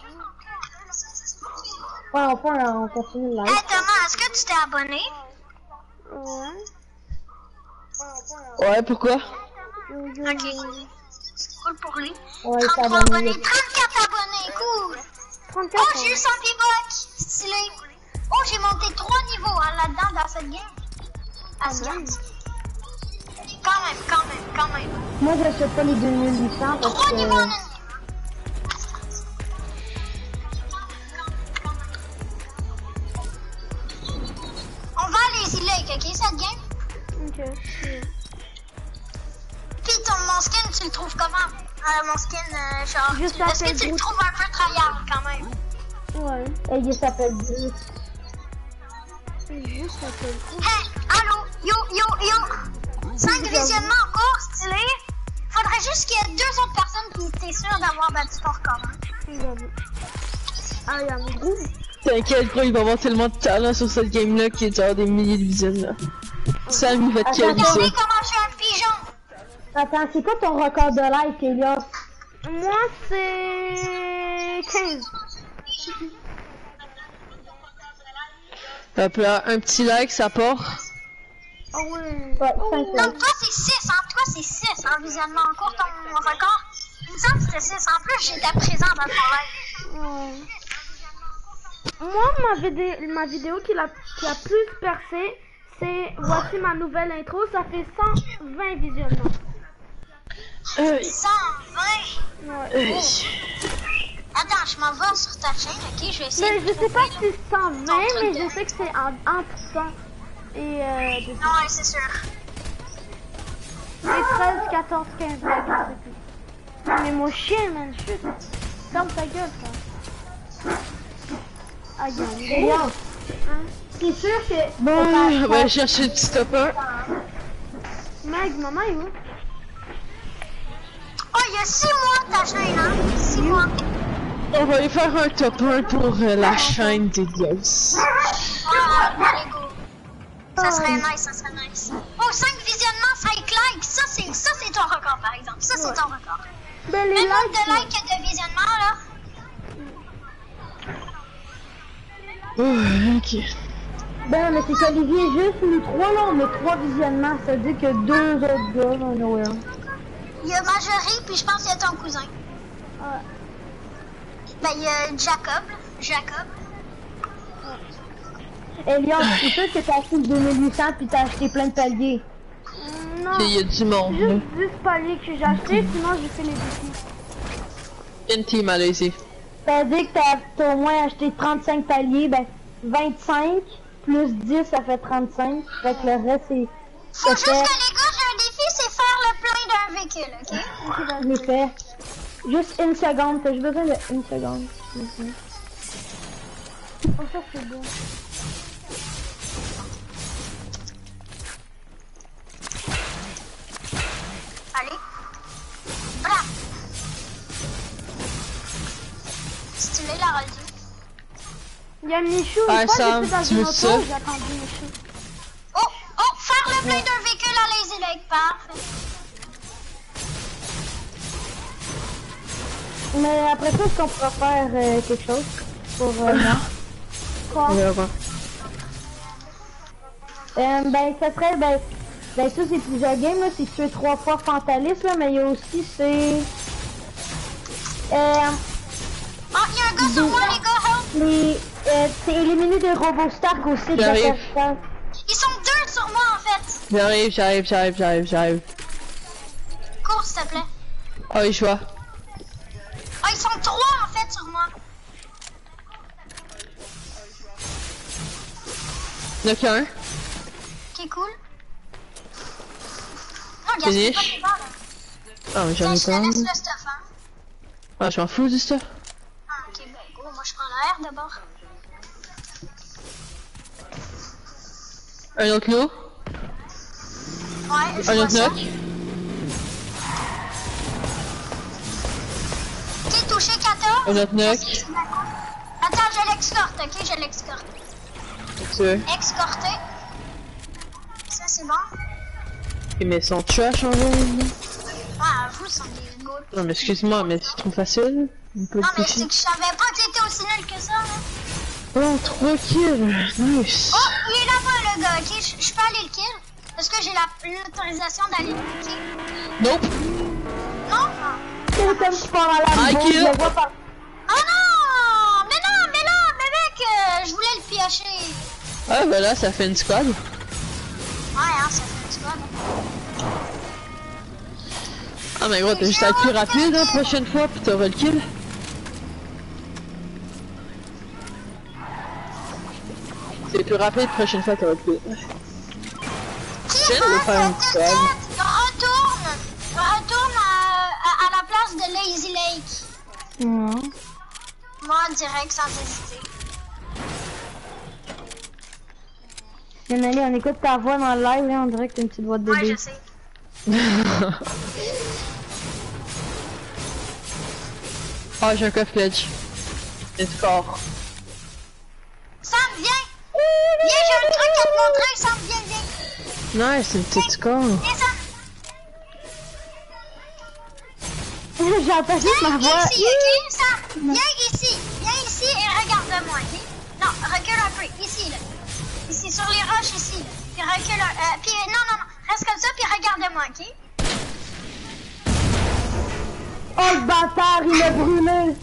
Ouais, enfin, on continue le live. Hey Thomas, est-ce que tu t'es abonné? Ouais. Ouais, pourquoi? Ok. Cool pour lui. Ouais, il s'est 33 abonné. abonnés, 34 abonnés, cool! 34. Oh, j'ai eu 100 V-Bucks, stylé! Oh, j'ai monté 3 niveaux hein, là-dedans dans cette game. Asgard. Quand même. Moi, je sais pas les 2800 parce 3 niveaux en que... une. On va à les Lake, ok, cette game? Ok. Puis mon skin, tu le trouves comment? Mon skin, genre, Juste est-ce que appelle tu le Groot. trouves un peu tryhard quand même? Ouais. Et il s'appelle Bruce. C'est juste un peu cool. Hey, allô, yo! 5 visionnements en cours, stylé. Faudrait juste qu'il y ait 2 autres personnes qui étaient sûres d'avoir battu ton record. Hein. J'avoue. Ah, il y a un groupe. T'inquiète, bro, il va avoir tellement de talent sur cette game-là qu'il y a genre des milliers de visionnements. Ça lui fait quel ça? Regardez comment je suis un pigeon. Attends, c'est quoi ton record de live, Elias? Moi, c'est 15. Hop là, un petit like, ça part. Ah ouais. Ouais, 5 Donc likes. toi c'est 6, hein? Toi c'est 6 en visionnement en cours ton record. Il me semble que c'était 6. En plus j'étais présent dans ton live. Ouais. Moi, ma vidéo qui a plus percé, c'est voici ma nouvelle intro. Ça fait 120 visionnements. 120. Ouais. Attends, je m'en vais sur ta chaîne, ok? Je vais essayer Mais de je sais pas trouver, si c'est 120, ton truc mais de- je sais que c'est entre 100 et 200. Non, ouais, c'est sûr. Et 13, 14, 15, je sais plus. Mais mon chien, man, chut. Ferme ta gueule, ça. Ah, il y a un gros. Elias, Hein? c'est sûr que... Bon, on va chercher le petit top 1. Meg, maman est où? Oh, il y a 6 mois ta chaîne, hein? 6 mois. On va aller faire un top 1 pour la chaîne d'Elias. Allez, go. Ça serait nice. Oh, 5 visionnements, 5 likes. Ça, c'est ton record, par exemple. Ça, c'est ton record. Ben, les Le nombre likes, de likes et de visionnements, là. Oh, ok. Ben, mais c'est qu'Olivier, juste nous 3 là, on a 3 visionnements. Ça veut dire que 2 autres gars, non, ouais. Il y a Marjorie, puis je pense qu'il y a ton cousin. Ouais. Ben, il y a Jacob. Elias, c'est sûr que t'as acheté le 2800 puis t'as acheté plein de paliers. Non, Il y a du monde, là. juste 10 paliers que j'ai acheté, sinon j'ai fait les défis. Une team à laisser. Ça veut dire que t'as au moins acheté 35 paliers, ben 25 plus 10 ça fait 35. Fait que le reste c'est... Faut juste que les gars, j'ai un défi, c'est faire le plein d'un véhicule, ok? Je l'ai fait. Juste une seconde, j'ai besoin de une seconde. Oh, ça c'est bon. Allez. Voilà. Stylé la Roldy. Il y a Michou, Ah, une fois Sam, j'étais dans tu une veux auto, ça? j'ai attendu Michou. Oh, faire le plein d'un véhicule à Lazy Lake, parfait. Mais après ça, est-ce qu'on pourra faire quelque chose pour... Quoi? On verra pas. ben ça serait... Ben ça c'est plusieurs games, là, c'est tuer 3 fois Fantalis, là, mais il y a aussi c'est... Oh, il y a un gars sur moi, les gars, help. c'est éliminer des robots Stark aussi de J'arrive. l'affaire. Ils sont 2 sur moi, en fait. J'arrive. Cours, s'il te plaît. Oh, je vois. Oh, ils sont 3, en fait, sur moi. Il y en a qu'un. Ok, cool. Non, regarde, c'est pas Finish. tes balles, là. Ah, mais j'en ai Je te pas. laisse le stuff, hein. Ah, je m'en fous du stuff. Ah, ok, ben go, moi je prends l'air d'abord. Un autre lot. Ouais, je Un vois autre ça. knock. Ok, touché 14. Un autre knock. Attends, je l'excorte, ok? Je l'excorte. Ok, Excorté. Ça, c'est bon. mais ils sont trash en vrai. Ah, vous, sont des gars. Non, mais excuse-moi, mais c'est trop facile. On peut Non, le mais c'est toucher. que je savais pas qu'il était aussi nul que ça, là. Oh, 3 kills. Nice. Oh, il est là-bas, le gars, ok? Je peux aller le kill? Est-ce que j'ai l'autorisation d'aller le kill? Nope. Non? C'est comme tu pars à la I boue, kill. je le vois pas. Oh non! Mais non, mais là, mais mec, je voulais le piocher. Ah, ben là, ça fait une squad. Ouais, hein, ça fait un squad. Ah, mais gros, t'as juste à être plus rapide, hein, prochaine fois, pis t'auras le kill. C'est plus rapide, prochaine fois, t'auras le kill. Qui Tiens, on va faire une squad. Retourne à la place de Lazy Lake. Non. Moi, direct, sans hésiter. Anneli, on écoute ta voix dans le live, là, on dirait que t'as une petite voix de Ouais, bébé. je sais. Ah, j'ai un coffre pledge. Et score. Sam, viens! Viens, j'ai un truc à te montrer, Sam, viens. Nice, c'est une petite score. Viens, Sam. J'ai entendu ma Viens voix. ici, ok? Sam, viens ici et regarde-moi, ok? Non, recule un peu, ici, là. Ici, sur les roches, ici, là. Puis recule puis non, reste comme ça, puis regarde-moi, ok? Oh, le bâtard, il l'a brûlé.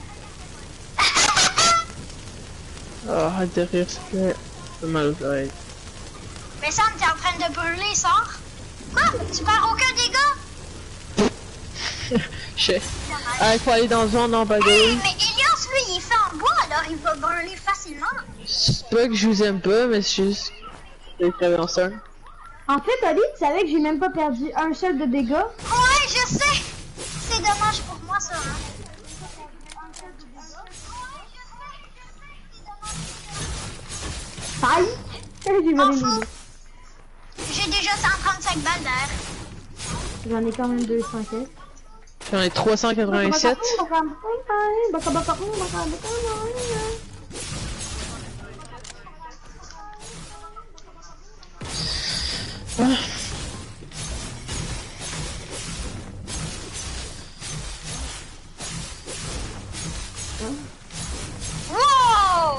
Oh, arrête de rire, s'il te plaît. C'est mal aux oreilles. Mais Sam, t'es en train de brûler, sors. Quoi? Tu perds aucun dégât? Je sais. Ah, il faut aller dans le zone en bas de Hey, l'eau. mais Elias, lui, il est fait en bois, alors il va brûler facilement. C'est pas que je vous aime pas, mais c'est juste. C'est très bien ça. En fait, Ali, tu savais que j'ai même pas perdu un seul de dégâts? Ouais, je sais. C'est dommage pour moi, ça. Hein. Aïe! J'ai volé M'en les fous. deux. J'ai déjà 135 balles d'air. J'en ai quand même 200 caisses. J'en ai 387. Ah. Wow!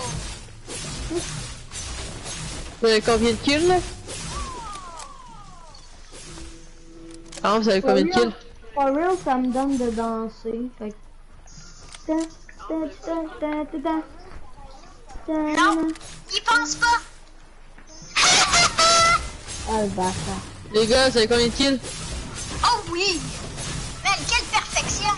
Vous avez combien de kills là? Ah, vous avez combien de kills? For real, ça me donne de danser. Fait que... Non, il pense pas. Oh, le bâtard. Les gars, vous avez combien de kills? Oh oui! Mais quelle perfection!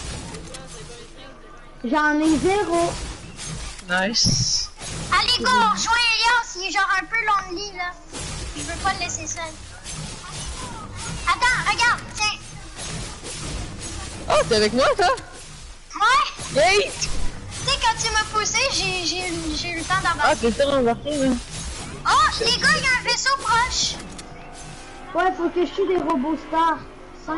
J'en ai 0. Nice. Allez, go, rejoins Elias, il est genre un peu lonely là. Je veux pas le laisser seul. Attends, regarde, tiens. Oh, t'es avec moi, toi? Ouais! Yay! Tu sais, quand tu m'as poussé, j'ai eu le temps Ah, d'embarquer. t'es fait embarquer, là. Oh, les gars, il y a un vaisseau proche. Ouais, faut que je tue des robots stars. 5.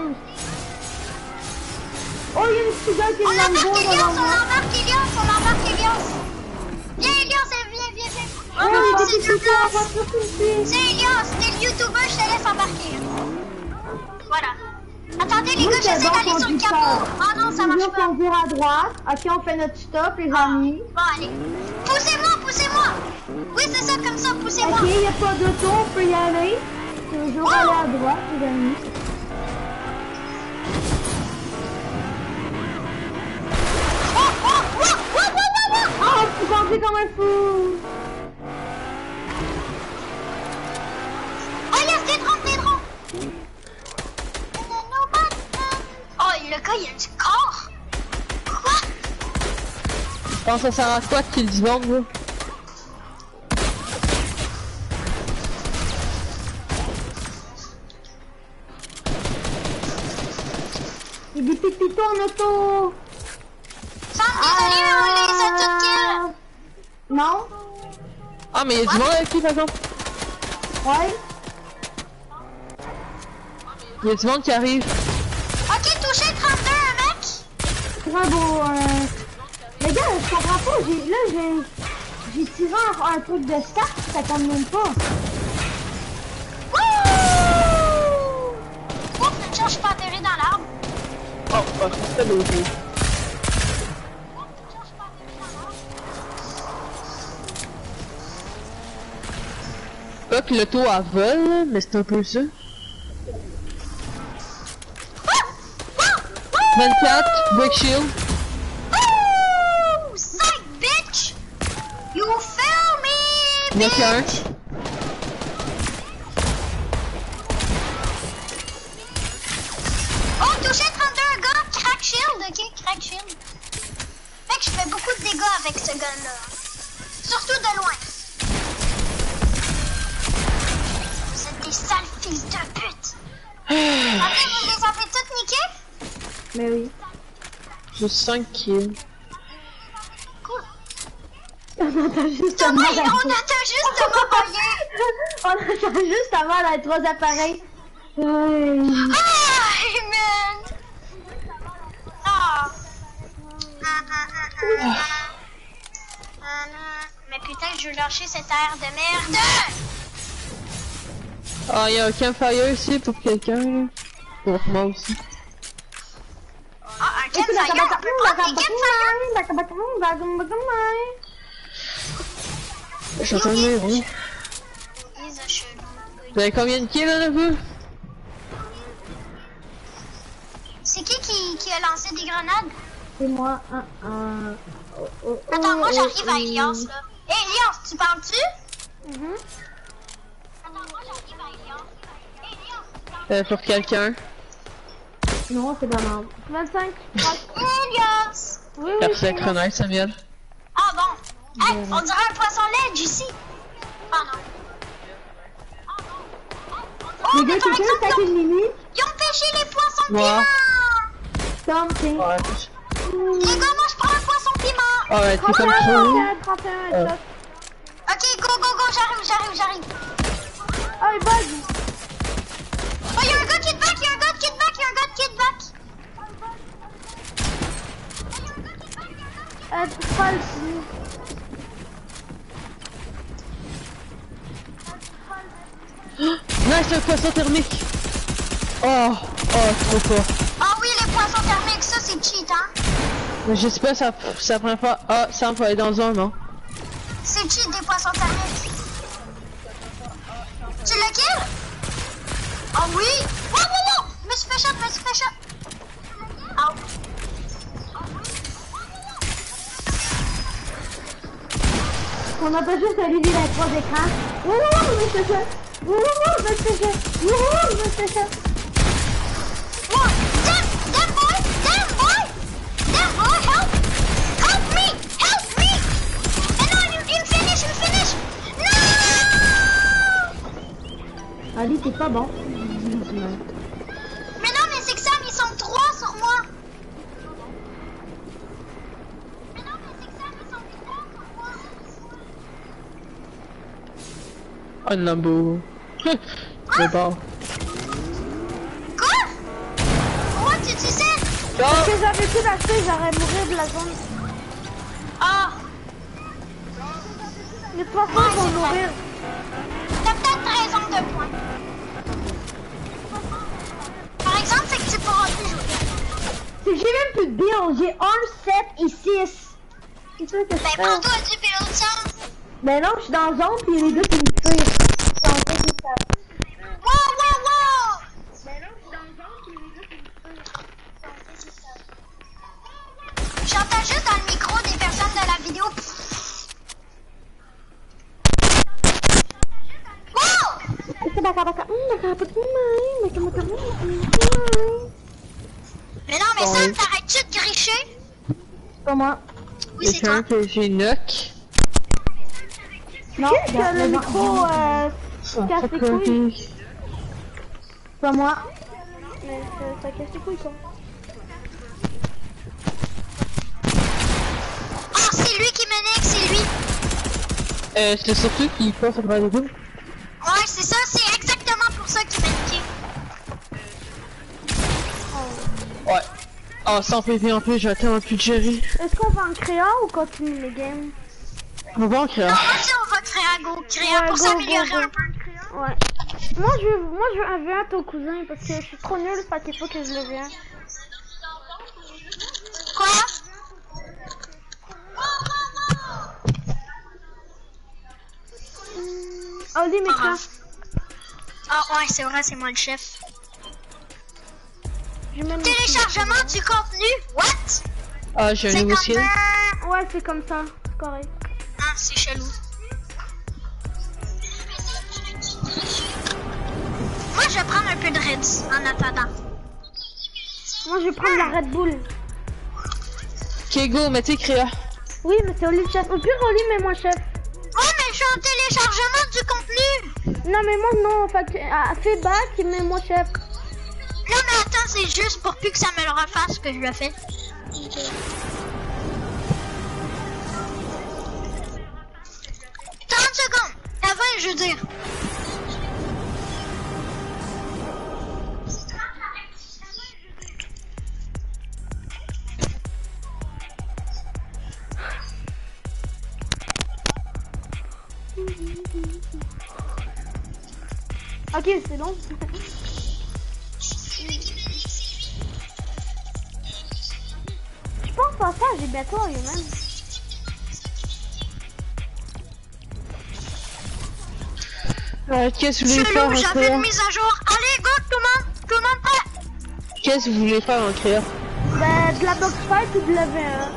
Oh, il y a une petite gars qui On est dans le embarque dos Elias, devant on moi. embarque Elias, on embarque Elias. Viens Elias, viens. Oh Oh, non, il c'est était deux tout en places. voiture tout de suite. C'est Elias, t'es le YouTuber, je te laisse embarquer. Voilà. Attendez les Moi, gars, c'est j'essaie bon d'aller sur le conducteur. capot. Oh non, ça marche Toujours pas. conduire à droite. Ok, on fait notre stop, les amis. Bon, allez. Poussez-moi. Oui, c'est ça, comme ça, poussez-moi. Ok, il n'y a pas d'auto, on peut y aller. Toujours aller à droite, les amis. Oh, tu conduis comme un fou. Oh yes, des drones. Oh, le gars, il a du corps. Quoi? Je pense que ça sert à quoi de kill du monde, là? Il y a des pépitos en auto. Sam, désolé, on les a toutes kills. Non. Ah, mais il y a du monde avec qui, par exemple? Ouais. Il y a du monde qui arrive. Ok, touché 32, un mec. Très beau. Les gars, je comprends pas. J'ai tiré un truc de stack, ça tombe même pas. Wouh! Ouf, une chance, je suis pas atterri dans l'arbre. Oh, c'est l'autre. Pas que l'auto à vol, mais c'est un peu ça. 24, break shield. Ouh! Psych, bitch! You feel me, Il y en a qu'un. bitch! Oh, touché 32 gars, crack shield, ok, crack shield. Mec, je fais beaucoup de dégâts avec ce gun-là. Surtout de loin. Vous êtes des sales fils de pute. Ok, vous les avez toutes niquées? Mais oui. J'ai 5 kills. Cool. On attend juste Thomas, avant on attend juste Thomas Boyer. On attend juste avant les 3 appareils. Ah, man. Ah. Mais putain, je veux lâcher cette air de merde. Ah, il y a un campfire ici pour quelqu'un, là. Pour moi aussi. Ah, un campfire, on peut prendre des campfires. Je suis en train de mourir. Vous avez combien de kills, là, vous? C'est qui a lancé des grenades? C'est moi. Attends, moi j'arrive à Elias là. Hé Elias, tu parles-tu? Attends, moi j'arrive à Elias. Hé Elias, tu parles-tu? Pour quelqu'un. Non, c'est pas mal. 25. Elias! Oui, Après, c'est c'est grenade, Samuel. Ah bon. Hey, on dirait un poisson ledge ici. Ah non. Oh, Les gars, mais par quelqu'un exemple, sac une mini. ils ont pêché les poissons Ouais. piments. Tom, tiens. Ouais. Les gars, moi je prends un poisson piment. Ah ouais, t'es comme 31, trop. 31 headshot. Ok, go, j'arrive. Oh, il bug. Oh, y'a un gars qui te back. False. Non, c'est un poisson thermique. Oh, trop fort. Ah oui, les poissons thermiques, ça c'est cheat, hein. Mais je sais pas, ça prend pas. Ah, ça peut aller dans un, non? C'est cheat des poissons thermiques. Tu le kill? Ah oui! Wow! Je me suis fait shot. Ah oui. On n'a pas juste allumé la 3 écrans. Je me suis fait ça. Whoa! Damn boy, help me! And no, you finish! No! Ali, t'es pas bon. Mais non, mais c'est que Sam, ils sont 3 sur moi. Un lambeau. Mais bon. Quoi? Pourquoi tu dis ça? Parce que j'avais tout lâché, j'aurais mourir de la zone. Ah, Les 3 Ouais, vont c'est vrai. mourir. t'as peut-être raison de point. Par exemple, c'est que tu pourras plus jouer. J'ai même plus de build. J'ai 1, 7 et 6. C'est sûr que je Ben, fais. prends-toi du build, ça. Ben non, je suis dans la zone pis les gars qui me tirent. Ils sont en train de se faire. Wow! J'entends juste dans le micro des personnes de la vidéo. Wow! Mais non, mais Ouais. Sam, t'arrêtes-tu de gricher? Pas moi. Oui, Il c'est y a toi. un que j'ai knock. Non, Qui a le micro casse les couilles? Pas moi. Mais ça casse les couilles, ça. Ah, c'est lui qui me nique, c'est lui. C'est surtout qu'il passe à travers les deux. Ouais, c'est ça, c'est exactement pour ça qu'il m'a niqué. Ouais. Ah, sans PV en plus, j'ai tellement plus de gérer. Est-ce qu'on va en créer ou continue le game? On va en créer. Non, vas-y, on va créer un go, Ouais, pour go, s'améliorer go, go. un peu. Ouais. Moi je veux un ton cousin parce que je suis trop nul, fait qu'il faut que je le vienne. Quoi? Oli, mais quoi? Ah ouais, c'est vrai, c'est moi le chef. Je mets mon Téléchargement du contenu? What? Ah, j'ai un nouveau skin. cousin. Ouais, c'est comme ça, c'est correct. Ah, c'est chelou. Moi, je vais prendre un peu de Reds en attendant. Moi je vais prendre la Red Bull. Ok, go, mettez créa. Oui, mais c'est Oli le chef. Au pire, Oli, mais moi chef. Ouais, mais je suis en téléchargement du contenu. Non, mais moi non, fait que, fais back, mais moi chef. Non, mais attends, c'est juste pour plus que ça me le refasse que je le fais. 30 secondes. Avant, je veux dire. Ok, c'est long. Je pense à ça, j'ai bientôt un humain. Qu'est-ce que vous voulez faire Chelou, en j'avais créa? une mise à jour. Allez, go, tout le monde prêt. Qu'est-ce que vous voulez faire en créa? Bah, de la box fight ou de la V1.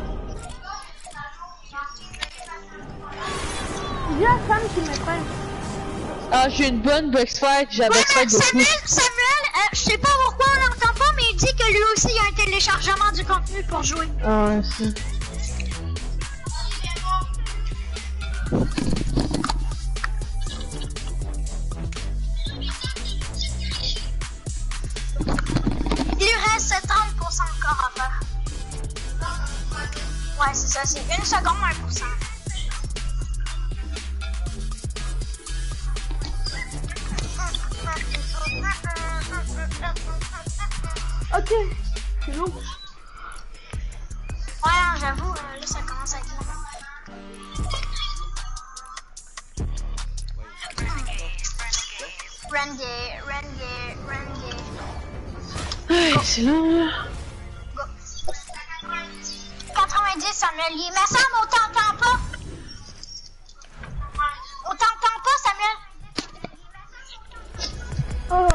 Il y a Sam qui me prend. Ah, j'ai une bonne box fight, j'ai la Ouais, box fight mais beaucoup. Samuel, je sais pas pourquoi on l'entend pas, mais il dit que lui aussi il y a un téléchargement du contenu pour jouer. Ah, ouais, c'est... Il lui reste 30% encore à faire. Ouais, c'est ça, c'est 1 seconde, 1%. Ok, c'est long. Ouais, non, j'avoue, là ça commence à être long. Randy. Ouais, c'est long, là. Go. 90 Samuel, il me semble on t'entend pas. On t'entend pas Samuel. Oh,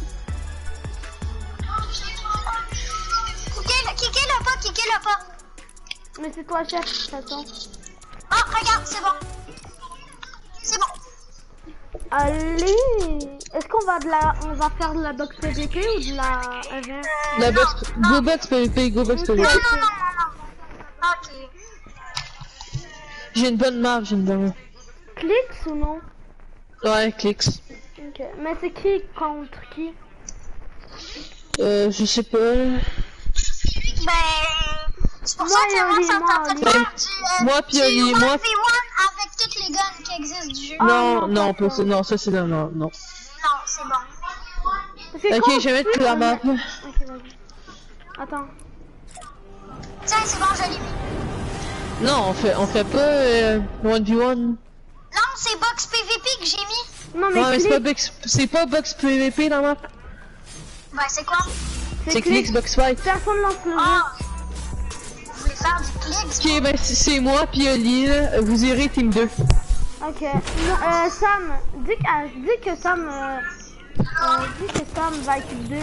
Kickez-le pas. mais c'est toi chef, de toute façon. Oh, regarde, c'est bon. Allez, est-ce qu'on va on va faire de la box PVP ou de la V1? La box, go box PVP, go box PVP. Non. Ok. J'ai une bonne marge, j'ai une bonne. Clics ou non? Ouais, clics. Ok, mais c'est qui contre qui? Je sais pas. Ben, c'est pour Moi, ça que moi, Oli, ça moi, tentait de Oli. faire du, Moi, puis Oli, moi. 1v1 avec toutes les guns qui existent du jeu. Ah, Non, non, non, pas pas ça. ça, non, ça c'est non, non. Non, c'est bon. Parce que Ok, quand je vais on mettre fait, la on map. met- Ok, vas-y. Attends. Tiens, c'est bon, je l'ai mis. Non, on fait pas 1v1. Non, c'est box PVP que j'ai mis. Non, mais Ouais, mais clics, c'est pas box PVP dans la map. Ben, c'est quoi? C'est clics box fight. Personne lance le jeu. Ah! Vous voulez faire du clic? Ok, ben c'est moi puis Oli, là. Vous irez team 2. Ok. Non, Sam, dis que Sam va équipe 2.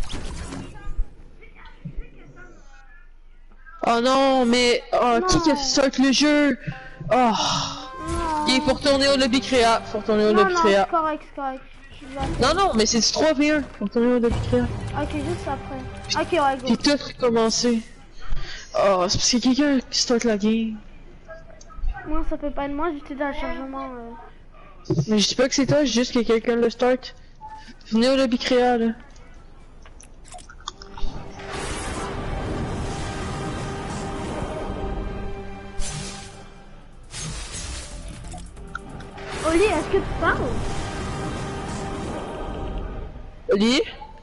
Oh non, mais oh, Non. qui start le jeu? Oh. Non. Il faut retourner au lobby créa. Faut retourner au Non, lobby non, créa. c'est correct, c'est correct. Je vais- Non, non, mais c'est du 3v1. Faut retourner au lobby créa. Ok, juste après. Ok, ouais, go. Puis tout recommencer. Oh, c'est parce qu'il y a quelqu'un qui start la game. Moi, ça peut pas être moi, j'étais dans le chargement. Mais je dis pas que c'est toi, je dis juste que quelqu'un le start. Venez au lobby créa, là. Oli, est-ce que tu parles? Oli?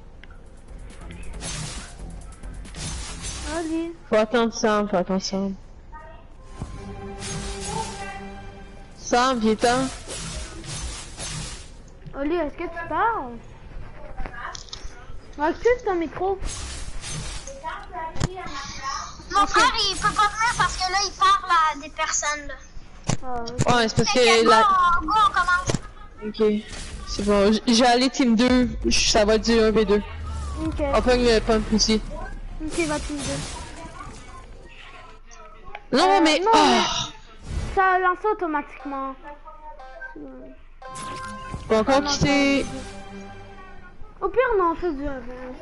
Oli. Faut attendre Sam, faut attendre Sam. Sam, viens-t'en. Oli, est-ce que tu parles? Excuse ton micro. Mon frère, il peut pas venir parce que là, il parle à des personnes. Là. Ah, Ouais, c'est parce Fait que que la... go, on commence. Ok. C'est bon, j'ai allé team 2, ça va dire 1v2. ok. On pogne le pump ici. Ok, va te me Non mais... non, ah! mais ça lance automatiquement. Faut encore quitter... Au pire, non, c'est dur.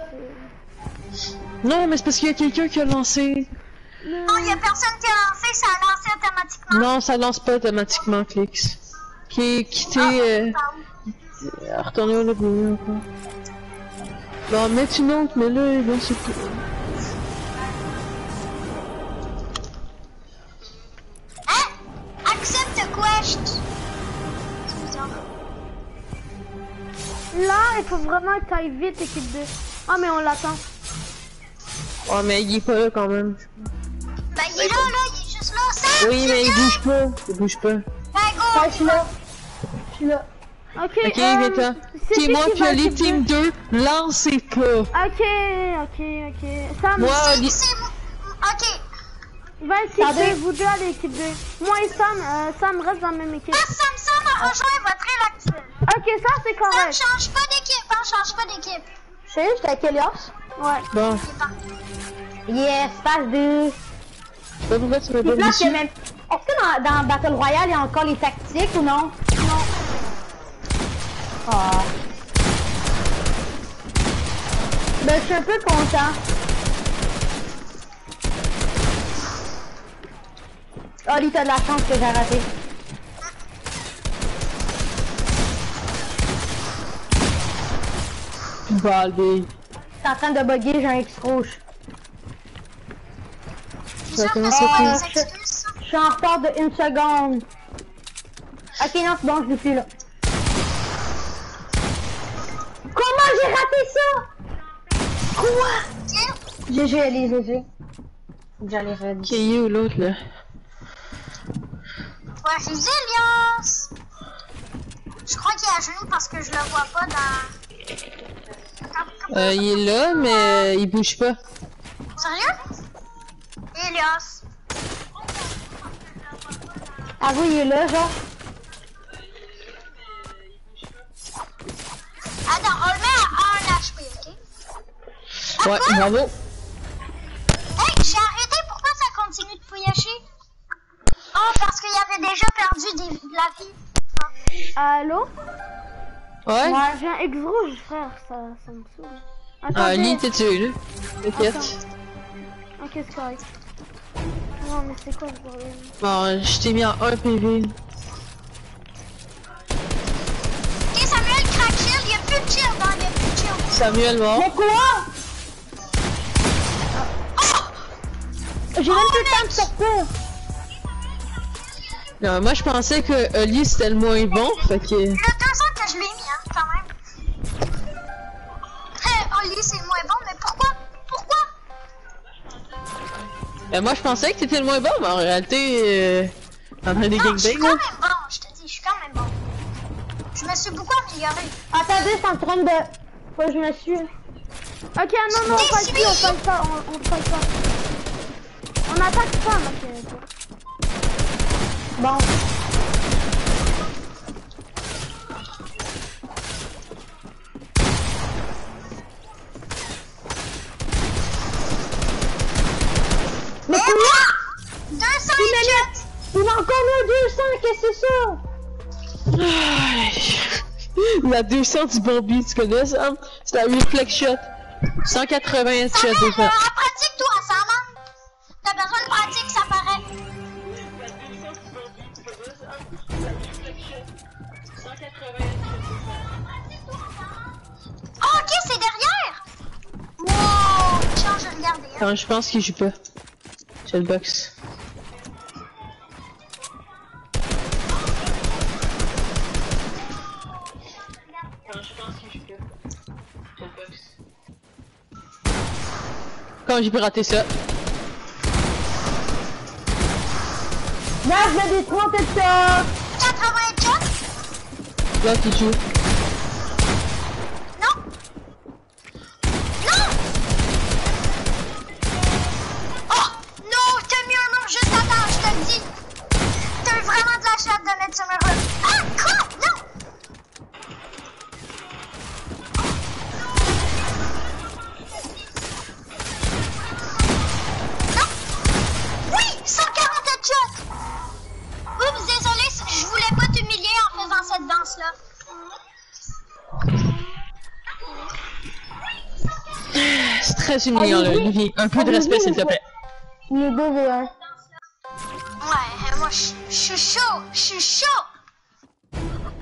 Non mais c'est parce qu'il y a quelqu'un qui a lancé. Non, il y a personne qui a lancé, ça a lancé automatiquement. Non, ça lance pas automatiquement, Clix. Quitter... Retourner au lobby encore. Non, mettre une autre, mais là, bon, c'est tout. Hein? Accepte quest. C'est bizarre. Là, il faut vraiment que tu ailles vite, équipe 2. Ah, mais on l'attend. Ouais, mais il est pas là quand même. Ben, il est là, il est juste là. Sam, Oui, tu mais il viens? bouge pas. Il bouge pas. Ben, go. Ouais, je suis là. Je suis là. Ok, Ok, viens-t'en. c'est Qui qui moi qui puis va Ali équipe Team 2, lancez pas. Ok. Sam, Moi, Ali... C'est... Ok. va équipe Attendez. 2, vous deux allez équipe 2. Moi et Sam reste dans la même équipe. Sam a rejoint votre île actuelle. Ok, ça c'est Sam, correct. change pas d'équipe, hein, change pas d'équipe. Je sais, j'étais avec Elias. Ouais. Bon, Yes, passe 2. je sais pas pourquoi tu me Puis donnes là, dessus. c'est même... Est-ce que dans Battle Royale, il y a encore les tactiques ou non? Non. Ah. Ben, je suis un peu content. Oli, t'as de la chance que j'ai raté. Balbé. T'es en train de bugger, j'ai un X rouge. Je suis Ça sûre que commence c'est à pas faire. des excuses, ça. Je suis en retard de 1 seconde. Ok, non, c'est bon, je l'ai plus là. Comment j'ai raté ça? Quoi? Ok. GG, allez, GG. J'allais redire. Qui est où l'autre là? Ouais, c'est Elias. Je crois qu'il est à genoux parce que je le vois pas dans... Il est là, mais il bouge pas. Sérieux? Elias. Ah oui, il est là, genre. Attends, on le met à 1 HP, ok? Ouais, quoi? bravo. Hey, j'ai arrêté, pourquoi ça continue de pouillacher? Oh, parce qu'il avait déjà perdu de la vie. Allô? Ouais? J'ai un X rouge, frère, ça me saoule. Ah, Attendez. lui, t'es tué, là. T'inquiète. Ok, c'est correct. Non, mais c'est quoi ce problème? Bon, je t'ai mis en 1 PV. Ok, Samuel, crack shield, il y a plus de shield, hein, il y a plus de shield. Samuel mort. Mais quoi? J'ai même plus le temps de sortir. Non, moi je pensais que Oli c'était le moins bon, fait que... Le 200 que je l'ai mis, hein, quand même. Oli, c'est moins bon, mais pourquoi? Pourquoi? Moi je pensais que t'étais le moins bon, mais en réalité... en train des Non, je suis gangbangs, quand là. même bon, je te dis, je suis quand même bon. Je me suis beaucoup amélioré. Attendez, je suis en train de... Faut que je me suis... Ok, non, on fight plus, on fight pas, on fight pas. On attaque pas, ok. Bon. Mais combien? 200 Il il m'a encore mis 200, qu'est-ce que c'est ça? La 200 du Bambi, tu connais ça? C'est un reflex shot. 180 headshot Samuel, des fois. pratique-toi, ça, man. T'as besoin de pratique, ça paraît. Oh, ok, c'est derrière. Wow, tiens, je regardais. Hein. Non, je pense qu'il joue pas. C'est le box. Non, je pense qu'il joue pas. C'est Comment j'ai pu rater ça? Là, je mets des 30 headshots! 80 headshots? Là, tu joues. Non! Non! Oh! Non! T'as mis un nom juste à terre, je te le dis! T'as eu vraiment de la chatte de mettre sur mes rôles. Ah! Quoi? Non! Non! Oui! 140 headshots! Oups, désolé, je voulais pas t'humilier en faisant cette danse-là. C'est très humiliant, là, Olivier. Un peu de respect, s'il te plaît. Il est 2v1. Ouais, moi, je suis chaud! Je suis chaud!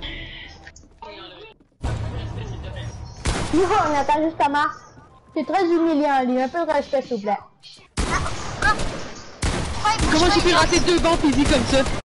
Yo, on attend justement. C'est très humiliant, lui. Un peu de respect, s'il vous plaît. Ouais, Comment j'ai pu rater 2 bombes easy comme ça?